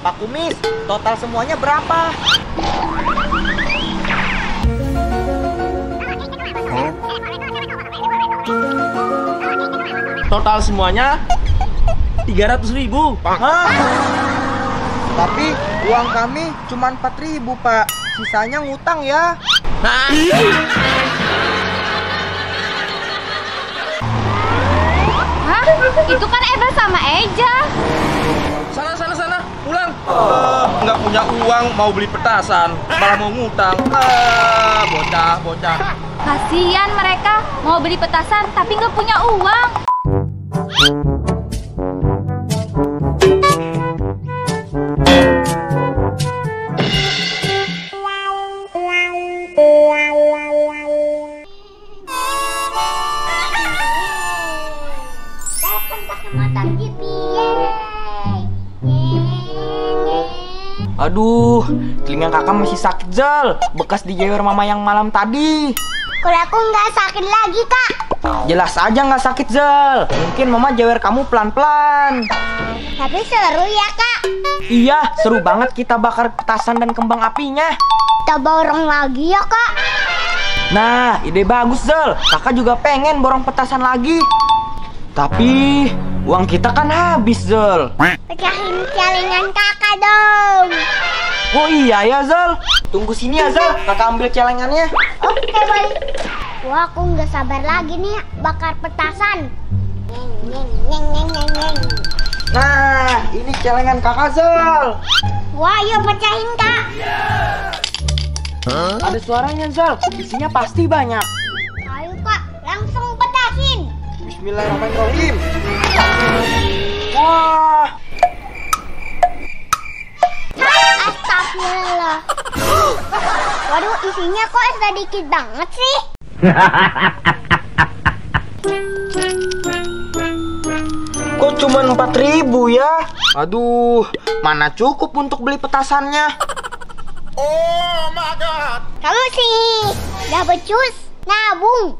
Pak Kumis, total semuanya berapa? Total semuanya 300.000. Hah? Tapi uang kami cuma 4.000, Pak. Sisanya ngutang ya. Nah, Hah? Itu kan Eda sama Eja. sana, pulang. Nggak punya uang, mau beli petasan, malah mau ngutang. Bocah. Kasihan mereka mau beli petasan tapi nggak punya uang. Aduh, telinga kakak masih sakit, Zal. Bekas dijewer mama yang malam tadi. Kalau aku nggak sakit lagi, Kak. Jelas aja nggak sakit, Zal. Mungkin mama jewer kamu pelan-pelan. Tapi seru ya, Kak. Iya, seru banget kita bakar petasan dan kembang apinya. Kita borong lagi ya, Kak. Nah, ide bagus, Zal. Kakak juga pengen borong petasan lagi. Tapi uang kita kan habis, Zal. Pecahin celengan kakak dong. Oh iya ya, Zal. Tunggu sini ya, Zal. Kakak ambil celengannya. Oke, boleh. Wah, aku nggak sabar lagi nih bakar petasan. Nyeng. Nah, ini celengan kakak, Zal. Wah, yuk pecahin, Kak. Ada suaranya, Zal. Isinya pasti banyak. Ayo, Kak, langsung petasin. Bismillahirrahmanirrahim. Wah. Astagfirullah. Waduh, isinya kok sedikit banget sih? Kok cuma 4.000 ya? Aduh, mana cukup untuk beli petasannya? Oh my god. Kamu sih gak becus nabung.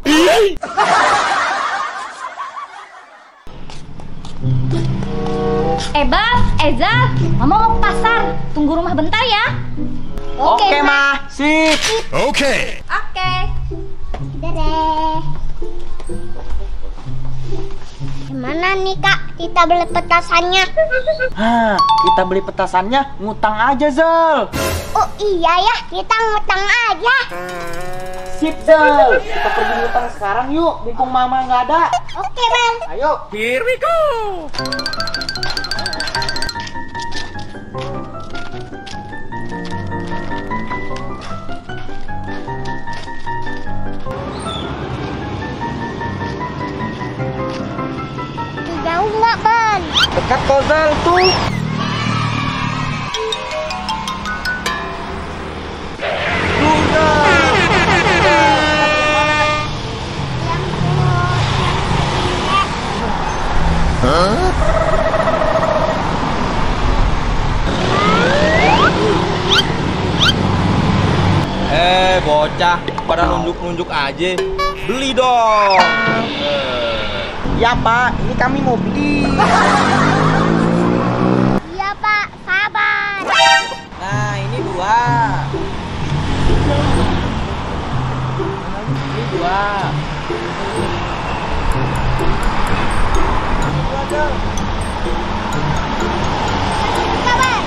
Bang, Eza, Mama mau ke pasar. Tunggu rumah bentar ya. Oke, Ma. Sip. Oke. Oke. Dadah. Gimana nih, Kak? Kita beli petasannya. Hah, kita beli petasannya ngutang aja, Zal. Oh iya ya, kita ngutang aja. Sip, Zal. Kita pergi ngutang sekarang yuk. Mumpung Mama nggak ada. Oke, Bang. Ayo. Here we go. Jauh nggak, Bang? Dekat kok, Zal. Tuh. Bocah, pada nunjuk-nunjuk aja. Beli dong. Ya, Pak. Ini kami mau beli. Iya, Pak. Sabar. Nah, ini 2. Ini 2. Sabar.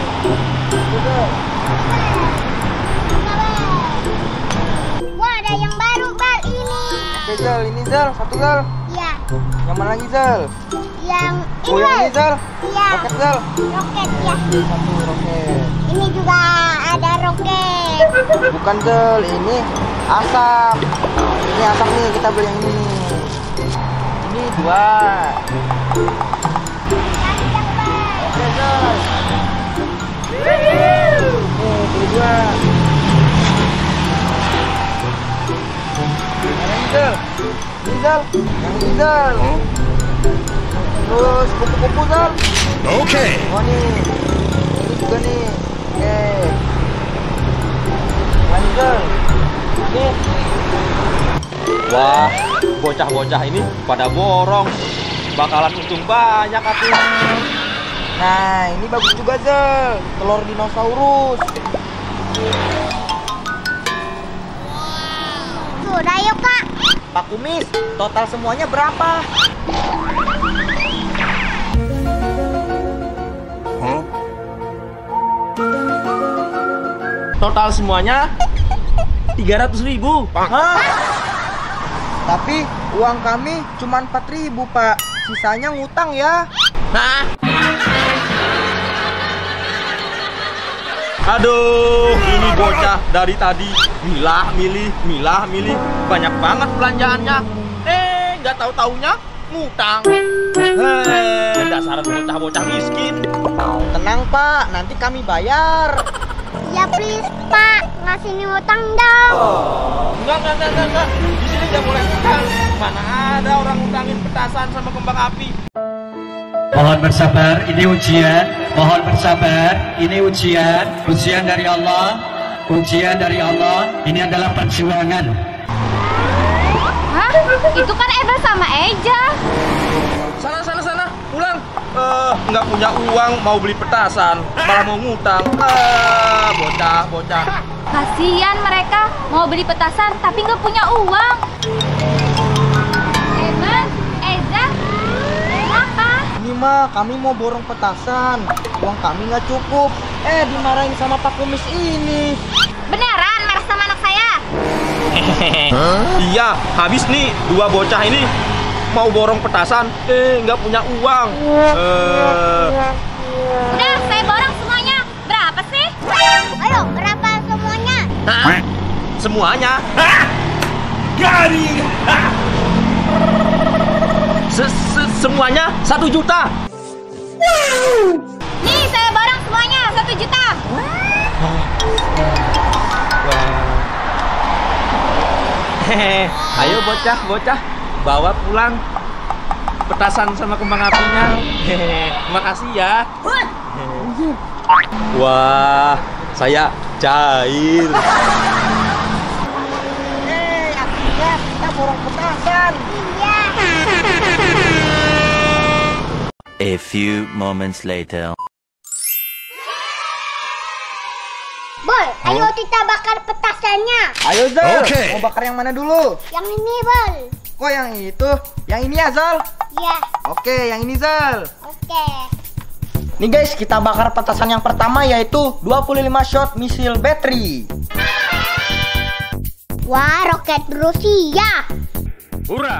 Wah, ada yang baru, Bang. Ini. Oke, Zal. Ini, Zal. 1, Zal. Iya. Yang mana lagi, Zal? Yang Oh, yang ini, Zal. Iya. Roket, Zal. Roket ya. 1 roket. Ini juga ada roket. Bukan, Zal. Ini asap. Ini asap nih. Kita beli yang ini nih. Ini 2. Oke, Zal. Beli 2. Yang ini, Zal. Ini, Zal. Yang ini, Zal. Terus kupu-kupu, Zal. Oke. Oh, nih. Ini juga nih. Oke. Yang Zal. Ini. Wah, bocah-bocah ini pada borong. Bakalan untung banyak atuh. Nah, ini bagus juga, Zel. Telur dinosaurus. Sudah yuk, Kak. Pak Kumis, total semuanya berapa? Total semuanya 300.000. Hah? Tapi uang kami cuma 4.000, Pak. Sisanya ngutang ya. Hah? Aduh, ini bocah dari tadi milah milih, banyak banget belanjaannya. Nggak tahu-taunya ngutang. Dasar bocah-bocah miskin. Tenang, Pak. Nanti kami bayar. Ya please, Pak. Ngasih nih utang dong. Enggak. Di sini nggak boleh ngutang. Mana ada orang ngutangin petasan sama kembang api. Mohon bersabar, ini ujian. Mohon bersabar, ini ujian. Ujian dari Allah. Ujian dari Allah. Ini adalah perjuangan. Hah? Itu kan Ebel sama Eja. Sana, pulang. Nggak punya uang, mau beli petasan, malah mau ngutang. Bocah. Kasihan mereka mau beli petasan tapi nggak punya uang. Ebel, Eja, kenapa? Ini mah kami mau borong petasan. Uang kami nggak cukup. Dimarahin sama Pak Kumis ini. Beneran marah sama anak saya? Iya, habis nih 2 bocah ini mau borong petasan, nggak punya uang. Udah, saya borong semuanya. Berapa sih? Ayo, berapa semuanya? Hah? Semuanya? Semuanya 1 juta. Nih, saya borong semuanya 1 juta. Hehe, ayo bocah, bawa pulang petasan sama kembang apinya. Hehe, makasih ya. Wah, saya cair. Akhirnya kita borong petasan. Iya. A few moments later. Bol, ayo kita bakar petasannya. Ayo, Zal. Oke. Mau bakar yang mana dulu? Yang ini, Bol. Kok yang itu? Yang ini ya, Zal? Iya, Oke, yang ini, Zal. oke. Nih guys, kita bakar petasan yang pertama yaitu 25 shot misil battery. Wah, roket Rusia. Hurra!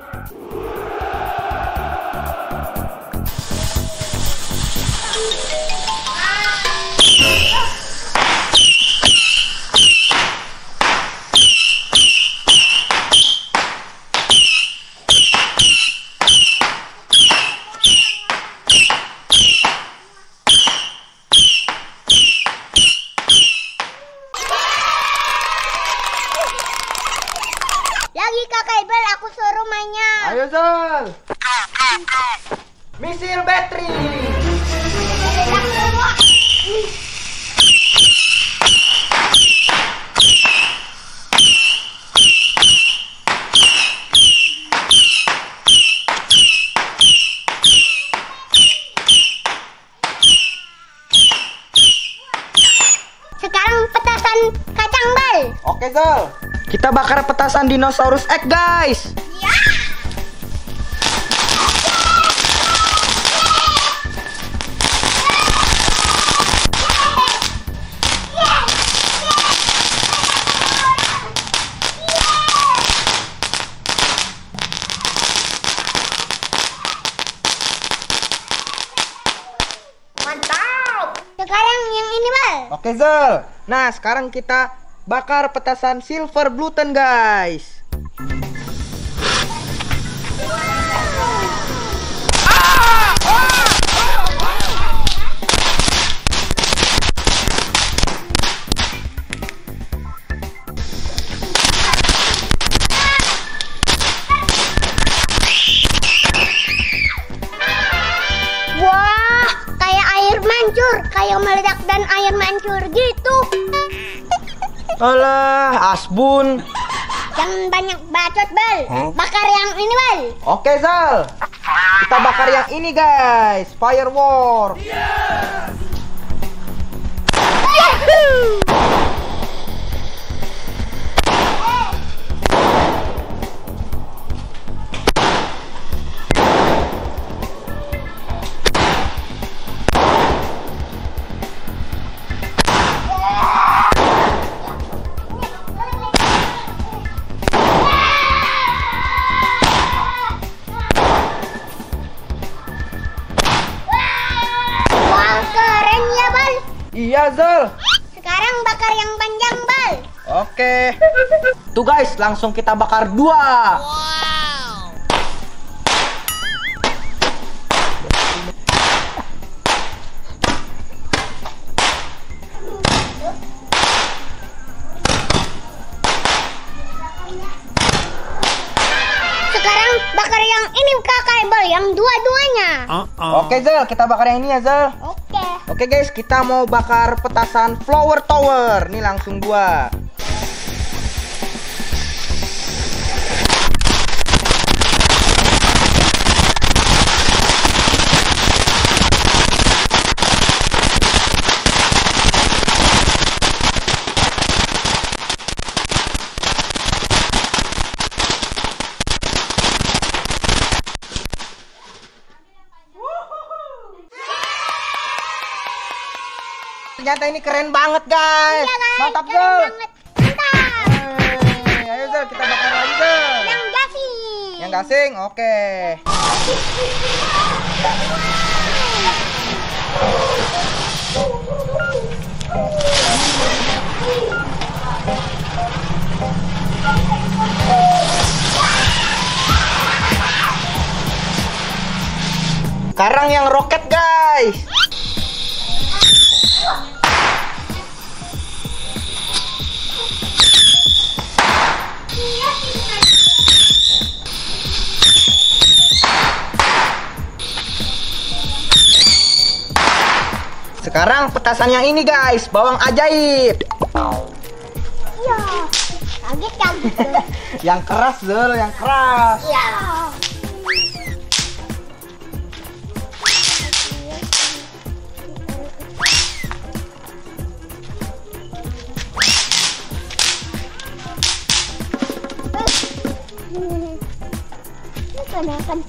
Lagi Kakak Ibel, aku suruh mainnya. Ayo, Zal. Misil battery. Meledak semua. Sekarang petasan kacang bal. Oke, Zal. Kita bakar petasan dinosaurus egg, guys. Mantap. Sekarang yang ini bal. Oke, Zal. Nah, sekarang kita bakar petasan silver gluten, guys. Wah, kayak air mancur, kayak meledak dan air mancur gitu. Alah, asbun. Jangan banyak bacot bal. Bakar yang ini bal. Oke, Zal. Kita bakar yang ini guys, firework. Wah, keren ya, Bal. Iya Zal. Sekarang bakar yang panjang, Bal. Oke. Tuh guys, langsung kita bakar 2. Sekarang bakar yang ini kakak, Bal, yang dua-duanya. Oke Zal, kita bakar yang ini ya Zal. Oke. Oke guys, kita mau bakar petasan flower tower. Nih langsung 2. Ternyata ini keren banget guys. Iya, guys, Mantap keren Zal. banget. Mantap. Ayo Zal, kita bakar lagi Zal. Yang gasing. Yang gasing, oke. Sekarang yang roket guys. Sekarang petasan yang ini guys, bawang ajaib. Iya. Kaget kan? Yang keras Zal, yang keras. Iya. Kan.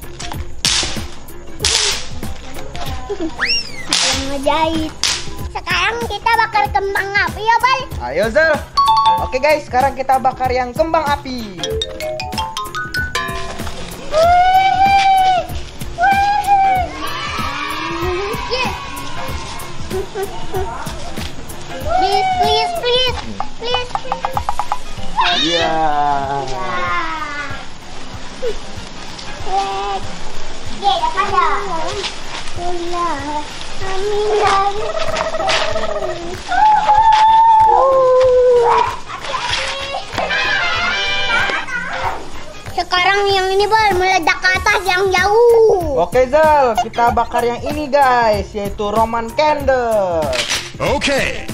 Yang ngejahit. Sekarang kita bakar kembang api ya, Bal. Ayo Zal. Oke guys, sekarang kita bakar yang kembang api. Yes. Please, please, please, please. Iya. Ya, dapat dah. Sekarang yang ini Bal, meledak ke atas yang jauh. Oke Zal, kita bakar yang ini guys, yaitu Roman candle. Okay.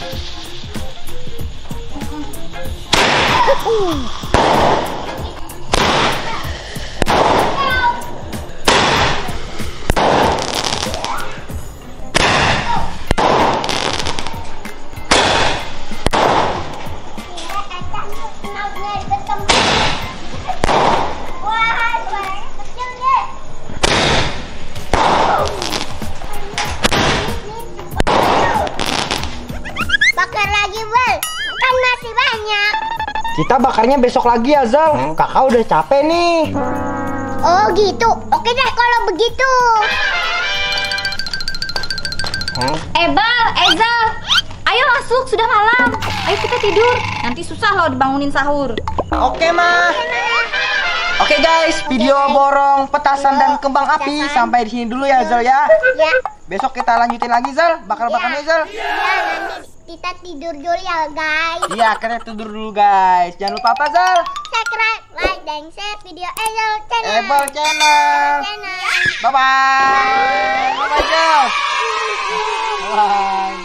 Bakar lagi Bal, kan masih banyak. Kita bakarnya besok lagi ya Zal. Kakak udah capek nih. Oh gitu, oke deh kalau begitu. Bal, Zal, ayo masuk, sudah malam. Ayo kita tidur, nanti susah loh dibangunin sahur. Oke mah. Oke guys, video borong petasan dan kembang api sampai di sini dulu ya Zal ya. Ya, Besok kita lanjutin lagi Zal, bakar-bakarnya Zal. ya nanti kita tidur dulu ya guys. Iya, kita tidur dulu guys. Jangan lupa apa Zal? Subscribe, like, dan share video Ebal Channel. Ebal Channel. Channel. Bye bye. Bye bye Zal. Bye.